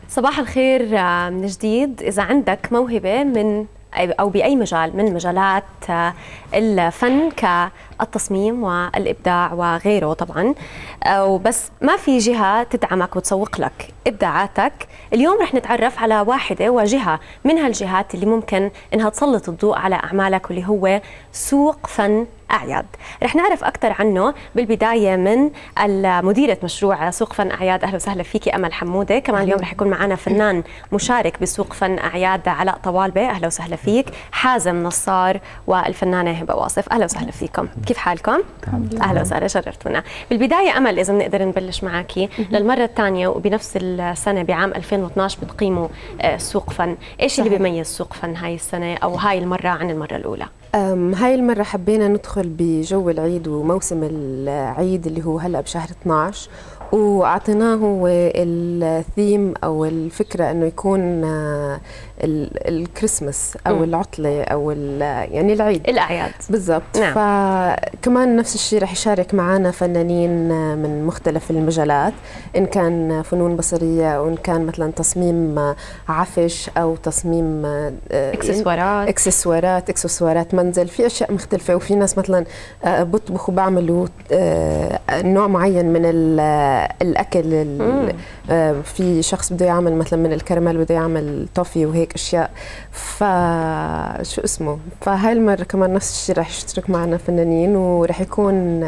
صباح الخير من جديد. إذا عندك موهبة من أو بأي مجال من مجالات الفن كالتصميم والإبداع وغيره طبعا، وبس ما في جهة تدعمك وتسوق لك إبداعاتك، اليوم رح نتعرف على واحدة وجهة من هالجهات اللي ممكن إنها تسلط الضوء على أعمالك، واللي هو سوق فن أعياد. رح نعرف أكثر عنه بالبداية من مديرة مشروع سوق فن أعياد. أهلا وسهلا فيكي أمل حمودة. كمان اليوم رح يكون معنا فنان مشارك بسوق فن أعياد علاء طوالبة. أهلا وسهلا فيك. حازم نصار والفنانة هبة واصف. أهلا وسهلا فيكم. كيف حالكم؟ أهلا وسهلا، شرفتونا. بالبداية أمل، إذا بنقدر نبلش معك للمرة الثانية وبنفس السنة بعام 2012 بتقيموا سوق فن، إيش اللي بيميز سوق فن هاي السنة أو هاي المرة عن المرة الأولى؟ هاي المرة حبينا ندخل بجو العيد وموسم العيد اللي هو هلأ بشهر 12، وأعطيناه هو الثيم أو الفكرة أنه يكون الكريسماس أو العطلة أو يعني الأعياد بالضبط. نعم. فكمان نفس الشيء رح يشارك معنا فنانين من مختلف المجالات، إن كان فنون بصرية أو إن كان مثلا تصميم عفش أو تصميم إكسسوارات منزل، في أشياء مختلفة. وفي ناس مثلا بطبخوا وبعملوا نوع معين من الأكل. في شخص بده يعمل مثلا من الكراميل بده يعمل توفي وهيك أشياء. فشو اسمه، فهاي المرة كمان نفس الشيء رح يشترك معنا فنانين ورح يكون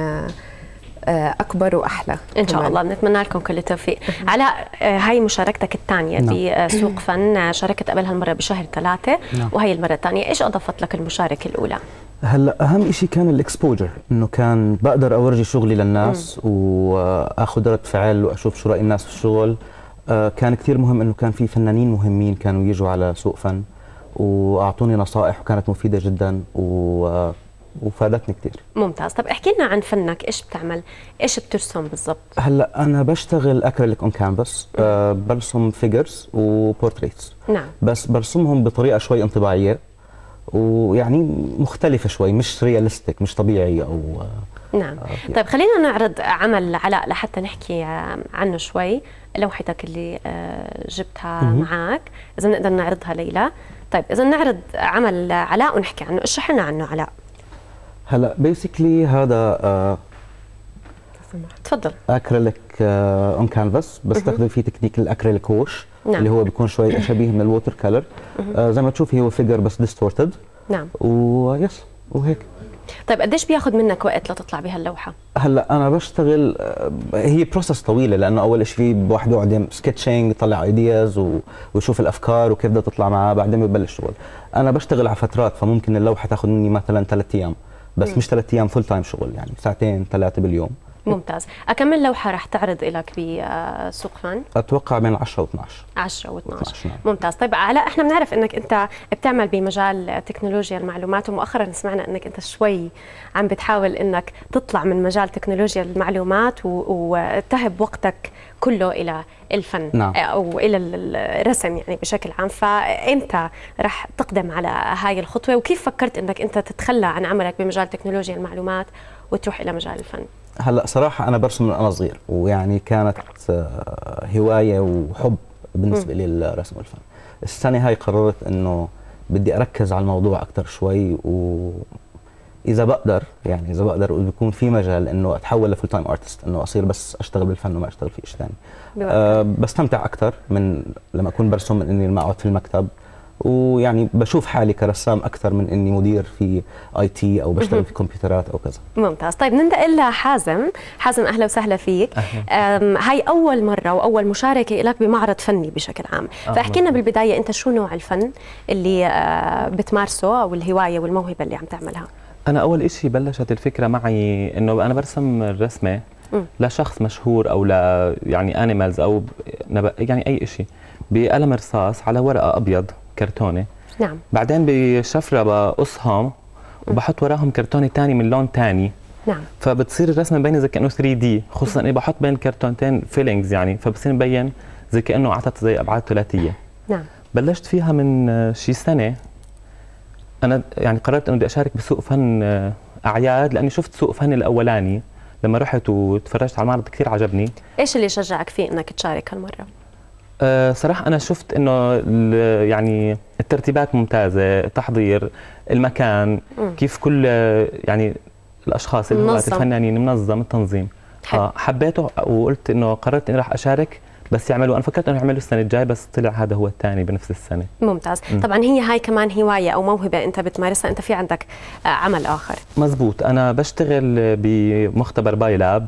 أكبر وأحلى إن شاء الله. بنتمنى لكم كل التوفيق. علاء، هاي مشاركتك الثانية بسوق فن، شاركت قبل هالمرة بشهر 3 وهي المرة الثانية، إيش أضافت لك المشاركة الأولى؟ هلا اهم شيء كان الاكسبوجر، انه كان بقدر اورجي شغلي للناس واخذ رد فعل واشوف شو راي الناس في الشغل. كان كثير مهم انه كان في فنانين مهمين كانوا يجوا على سوق فن واعطوني نصائح وكانت مفيده جدا وفادتني كثير. ممتاز. طب احكي لنا عن فنك، ايش بتعمل؟ ايش بترسم بالضبط؟ هلا انا بشتغل اكريليك اون كانفاس، برسم فيجرز وبورتريتس. نعم. بس برسمهم بطريقه شوي انطباعيه ويعني مختلفة شوي، مش رياليستيك، مش طبيعي أو نعم. طيب خلينا نعرض عمل علاء لحتى نحكي عنه شوي. لوحتك اللي جبتها معك، إذا بنقدر نعرضها ليلى. طيب إذا نعرض عمل علاء ونحكي عنه، اشرح لنا عنه علاء. هلا بيسكلي هذا تفضل. اكريليك اون كانفاس، بستخدم فيه تكنيك الاكريليك ووش. نعم. اللي هو بيكون شوي شبيه من الووتر كلر. زي ما تشوفي هو فيجر بس ديستورتد. نعم. ويس وهيك. طيب قديش بياخذ منك وقت لتطلع بهاللوحه؟ هلا انا بشتغل، هي بروسس طويله، لانه اول شيء الواحد يقعد سكتشنج، يطلع ايدياز ويشوف الافكار وكيف بدها تطلع معاه، بعدين ببلش شغل. انا بشتغل على فترات، فممكن اللوحه تاخذ مني مثلا 3 ايام، بس مش 3 ايام فول تايم شغل، يعني 2 3 باليوم. ممتاز. أكمل لوحة رح تعرض لك بسوق فن؟ أتوقع بين 10 و12. 10 و12. ممتاز. طيب علاء، احنا بنعرف انك انت بتعمل بمجال تكنولوجيا المعلومات، ومؤخرا سمعنا انك انت شوي عم بتحاول انك تطلع من مجال تكنولوجيا المعلومات وتهب وقتك كله الى الفن. نعم. او الى الرسم يعني بشكل عام. فامتى رح تقدم على هاي الخطوة، وكيف فكرت انك انت تتخلى عن عملك بمجال تكنولوجيا المعلومات وتروح الى مجال الفن؟ هلا صراحة أنا برسم من أنا صغير، ويعني كانت هواية وحب بالنسبة لي الرسم والفن. السنة هاي قررت إنه بدي أركز على الموضوع أكثر شوي، وإذا بقدر وبيكون في مجال إنه أتحول لفول تايم ارتست، إنه أصير بس أشتغل بالفن وما أشتغل في شيء ثاني. بستمتع أكثر من لما أكون برسم من إني لما أقعد في المكتب، ويعني بشوف حالي كرسام اكثر من اني مدير في اي تي او بشتغل في كمبيوترات او كذا. ممتاز. طيب ننتقل لحازم. حازم، اهلا وسهلا فيك. هاي اول مره واول مشاركه لك بمعرض فني بشكل عام، فاحكي لنا بالبدايه انت شو نوع الفن اللي بتمارسه او الهوايه والموهبه اللي عم تعملها؟ انا اول شيء بلشت الفكره معي انه انا برسم الرسمه لشخص مشهور او يعني انيمالز او يعني اي شيء بقلم رصاص على ورقه ابيض كرتونه. نعم. بعدين بشفره بقصهم وبحط وراهم كرتونه ثاني من لون ثاني. نعم. فبتصير الرسمه مبينه زي كانه 3 دي، خصوصا اني بحط بين الكرتونتين فيلينجز، يعني فبصير مبين زي كانه اعطت زي ابعاد ثلاثيه. نعم. بلشت فيها من شي سنه. انا يعني قررت انه بدي اشارك بسوق فن اعياد، لاني شفت سوق فن الاولاني لما رحت وتفرجت على المعرض كثير عجبني. ايش اللي شجعك فيه انك تشارك هالمره؟ صراحة أنا شفت إنه يعني الترتيبات ممتازة، التحضير، المكان، كيف كل يعني الأشخاص اللي هو الفنانين منظم التنظيم. حبيته وقلت إنه قررت إني راح أشارك، بس يعملوا، أنا فكرت إنه يعملوا السنة الجاي بس طلع هذا هو الثاني بنفس السنة. ممتاز. طبعا هي هاي كمان هواية أو موهبة أنت بتمارسها، أنت في عندك عمل آخر. مزبوط، أنا بشتغل بمختبر باي لاب،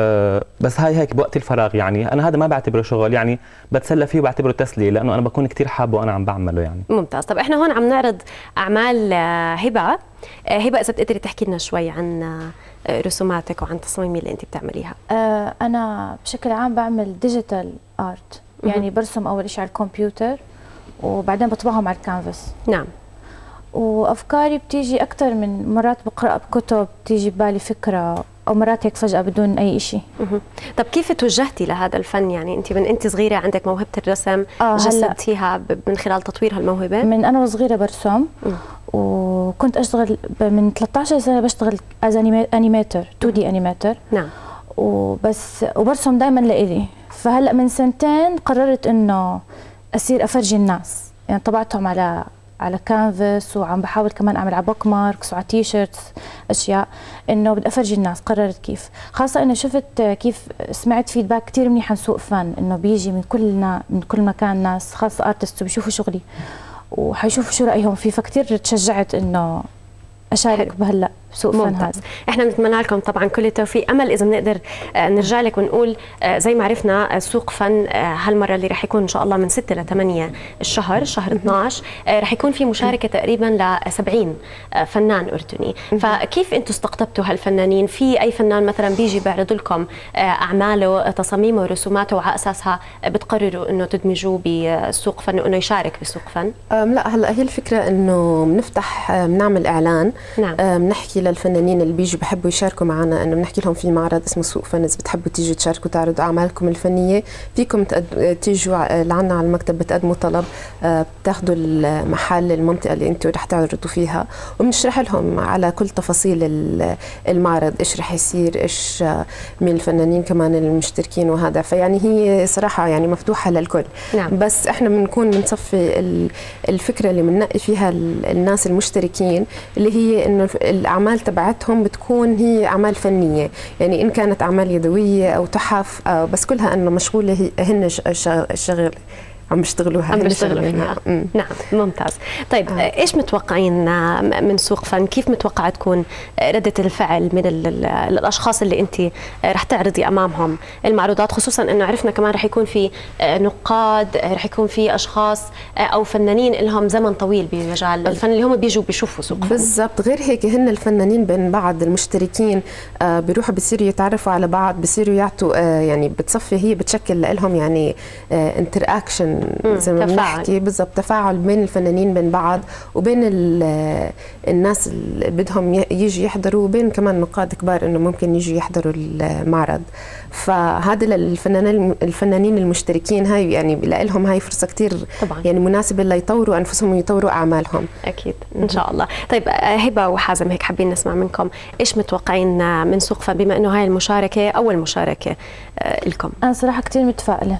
بس هاي هيك بوقت الفراغ، يعني أنا هذا ما بعتبره شغل، يعني بتسلى فيه وبعتبره تسلية، لأنه أنا بكون كتير حابه وأنا عم بعمله يعني. ممتاز. طب إحنا هون عم نعرض أعمال هبة. هبة إذا بتقدري تحكي لنا شوي عن رسوماتك وعن تصاميم اللي أنت بتعمليها. أنا بشكل عام بعمل ديجيتال آرت، يعني برسم أول شيء على الكمبيوتر وبعدين بطبعهم على الكانفاس. نعم. وأفكاري بتيجي أكثر من مرات بقرأ بكتب، بتيجي ببالي فكرة، أو مرات هيك فجأة بدون أي شيء. طب كيف توجهتي لهذا الفن؟ يعني أنت من أنت صغيرة عندك موهبة الرسم، جسدتيها من خلال تطوير هالموهبة؟ من أنا وصغيرة برسم، وكنت أشتغل من 13 سنة بشتغل از أنيميتر، 2D أنيميتر. نعم. وبس وبرسم دائما لإلي. فهلا من سنتين قررت إنه أصير أفرجي الناس، يعني طبعتهم على كانفاس، وعم بحاول كمان اعمل على بوك ماركس وعلى تي شيرتس اشياء، انه بدي افرجي الناس. قررت كيف، خاصه انه شفت كيف سمعت فيدباك كثير منيح عن سوق فن، انه بيجي من كل مكان ناس، خاصه ارتست، وبيشوفوا شغلي وحيشوفوا شو رايهم فيه، فكتير تشجعت انه اشارك بهلا بسوق فن هذا. احنا بنتمنى لكم طبعا كل التوفيق. امل اذا بنقدر نرجع لك ونقول زي ما عرفنا سوق فن هالمره اللي رح يكون ان شاء الله من 6 ل 8 الشهر، شهر 12 رح يكون في مشاركه تقريبا ل 70 فنان اردني. فكيف انتم استقطبتوا هالفنانين؟ في اي فنان مثلا بيجي بيعرض لكم اعماله، تصاميمه ورسوماته، وعلى اساسها بتقرروا انه تدمجوه بسوق فن وانه يشارك بسوق فن؟ لا، هلا هي الفكره انه بنفتح، بنعمل اعلان. نعم. بنحكي للفنانين اللي بيجوا بحبوا يشاركوا معنا، انه بنحكي لهم في معرض اسمه سوق فن، اذا بتحبوا تيجوا تشاركوا تعرضوا اعمالكم الفنيه فيكم تيجوا لعنا على المكتب، بتقدموا طلب، بتاخذوا المحل، المنطقه اللي انتم رح تعرضوا فيها، وبنشرح لهم على كل تفاصيل المعرض، ايش رح يصير، ايش مين الفنانين كمان المشتركين وهذا. فيعني هي صراحه يعني مفتوحه للكل. نعم. بس احنا بنكون بنصفي الفكره اللي بننقي فيها الناس المشتركين، اللي هي انه الاعمال تبعتهم بتكون هي اعمال فنيه، يعني ان كانت اعمال يدويه او تحف، بس كلها انه مشغوله هن الشغل عم بيشتغلوا فيها. نعم. ممتاز. طيب ايش متوقعين من سوق فن؟ كيف متوقعه تكون ردة الفعل من الاشخاص اللي انت رح تعرضي امامهم المعروضات، خصوصا انه عرفنا كمان رح يكون في نقاد، رح يكون في اشخاص او فنانين لهم زمن طويل بمجال الفن اللي هم بيجوا بيشوفوا سوق فن. بالضبط. غير هيك هن الفنانين بين بعض المشتركين بيروحوا بيصيروا يتعرفوا على بعض، بيصيروا يعطوا يعني بتصفي، هي بتشكل لهم يعني انتراكشن زي ما بنحكي. بالضبط، تفاعل بين الفنانين بين بعض، وبين الناس اللي بدهم يجي يحضروا، وبين كمان نقاد كبار انه ممكن يجوا يحضروا المعرض. فهذا الفنانين المشتركين هاي يعني لهم هاي فرصه كثير يعني مناسبه ليطوروا انفسهم ويطوروا اعمالهم. اكيد ان شاء الله. طيب هبه وحازم، هيك حابين نسمع منكم ايش متوقعين من سوق فن، بما انه هاي المشاركه اول مشاركه لكم؟ انا صراحه كثير متفائله،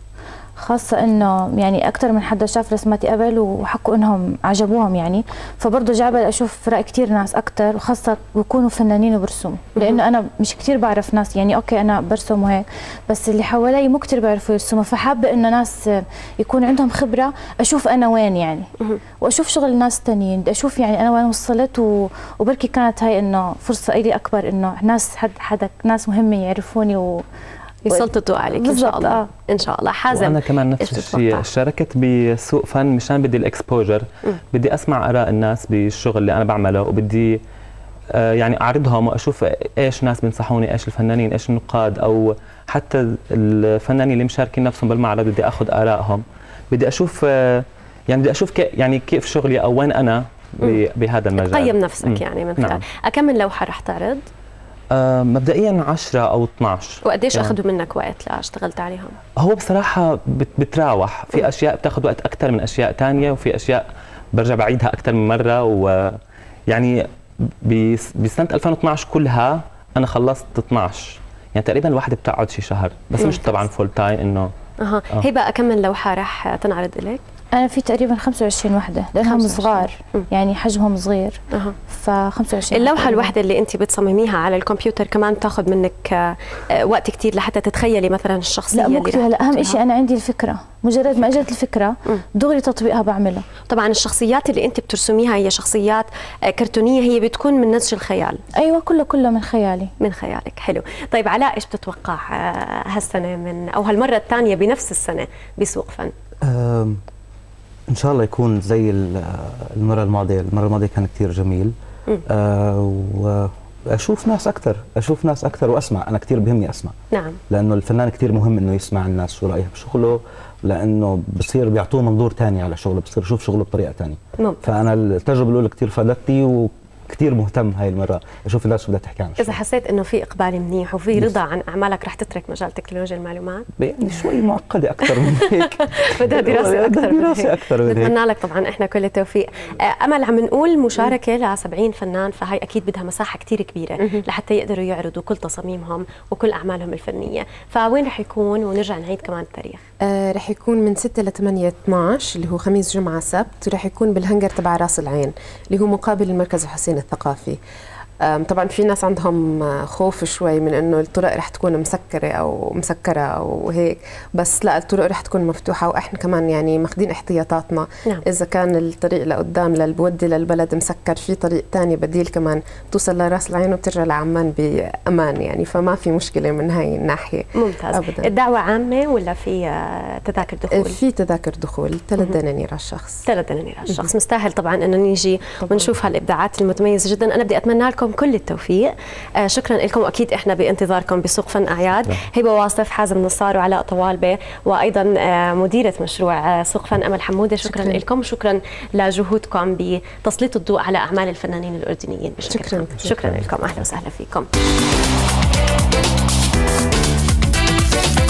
خاصة انه يعني اكثر من حدا شاف رسماتي قبل وحكوا انهم عجبوهم، يعني فبرضه جعبل اشوف راي كثير ناس اكثر، وخاصة بيكونوا فنانين وبرسموا، لانه انا مش كثير بعرف ناس، يعني اوكي انا برسم وهيك، بس اللي حوالي مو كثير بيعرفوا يرسموا، فحابة انه ناس يكون عندهم خبرة، اشوف انا وين يعني، واشوف شغل ناس ثانيين، بدي اشوف يعني انا وين وصلت، وبركي كانت هاي انه فرصة الي اكبر، انه ناس ناس مهمة يعرفوني يسلطوا عليك ان شاء الله. ان شاء الله. حازم، وانا كمان نفس الشيء، شاركت بسوق فن مشان بدي الاكسبوجر، بدي اسمع اراء الناس بالشغل اللي انا بعمله، وبدي يعني اعرضهم واشوف ايش ناس بينصحوني، ايش الفنانين، ايش النقاد، او حتى الفنانين اللي مشاركين نفسهم بالمعرض بدي اخذ ارائهم، بدي اشوف يعني بدي اشوف يعني كيف شغلي او وين انا بهذا المجال. قيم نفسك يعني من خلال. كم من لوحه رح تعرض؟ مبدئيا 10 أو 12. وقديش يعني أخذوا منك وقت لاشتغلت عليهم؟ هو بصراحة بتراوح، في أشياء بتاخذ وقت أكثر من أشياء تانية، وفي أشياء برجع بعيدها أكثر من مرة، ويعني بسنة 2012 كلها أنا خلصت 12، يعني تقريبا الواحدة بتقعد شي شهر، بس مش طبعا فول تايم إنه هبه كم من لوحه رح تنعرض لك؟ انا في تقريبا 25 وحده لانهم 25. صغار يعني حجمهم صغير. ف 25 اللوحه الواحده اللي انت بتصمميها على الكمبيوتر كمان بتاخذ منك وقت كتير لحتى تتخيلي مثلا الشخصيه لا مو كثير. هلا اهم شيء انا عندي الفكره، مجرد ما اجت الفكره دغري تطبيقها بعمله. طبعا الشخصيات اللي انت بترسميها هي شخصيات كرتونيه، هي بتكون من نسج الخيال. ايوه كله من خيالي. من خيالك. حلو. طيب علاء، ايش بتتوقع هالسنه من او هالمره الثانيه بنفس السنه بسوق فن؟ ان شاء الله يكون زي المره الماضيه. المره الماضيه كان كثير جميل. واشوف ناس اكثر واسمع. انا كثير بهمني اسمع. نعم. لانه الفنان كثير مهم انه يسمع الناس شو رايها بشغله، لانه بصير بيعطوه منظور ثاني على شغله، بصير يشوف شغله بطريقه ثانيه. فانا التجربه الاولى كثير فادتني، كثير مهتم هاي المره اشوف الناس شو بدها تحكي عن. اذا حسيت انه في اقبال منيح وفي رضا عن اعمالك رح تترك مجال تكنولوجيا المعلومات؟ يعني شوي معقده اكثر من هيك. بدها دراسه اكثر من هيك. نتمنى لك طبعا احنا كل التوفيق. امل، عم نقول مشاركه ل 70 فنان، فهي اكيد بدها مساحه كثير كبيره لحتى يقدروا يعرضوا كل تصاميمهم وكل اعمالهم الفنيه، فوين رح يكون؟ ونرجع نعيد كمان التاريخ. رح يكون من 6 ل 8/12 اللي هو خميس جمعه سبت، ورح يكون بالهنجر تبع راس العين اللي هو مقابل المركز الحسين الثقافي. طبعا في ناس عندهم خوف شوي من انه الطرق رح تكون مسكره او هيك، بس لا، الطرق رح تكون مفتوحه، واحنا كمان يعني ماخذين احتياطاتنا. نعم. اذا كان الطريق لقدام بودي للبلد مسكر، في طريق ثاني بديل كمان بتوصل لراس العين وبترجع لعمان بامان يعني، فما في مشكله من هاي الناحيه. ممتاز. أبداً. الدعوه عامه ولا في تذاكر دخول؟ في تذاكر دخول 3 دنانير على الشخص. 3 دنانير على الشخص. مستاهل طبعا انه نيجي ونشوف هالابداعات المتميزه جدا. انا بدي اتمنى لكم كل التوفيق. شكرا لكم، واكيد احنا بانتظاركم بسوق فن اعياد. هبه واصف، حازم نصار، وعلاء طوالبه، وايضا مديره مشروع سوق فن امل حموده. شكرا لكم، وشكرا لجهودكم بتسليط الضوء على اعمال الفنانين الاردنيين بشكل. شكرا لكم، اهلا وسهلا فيكم.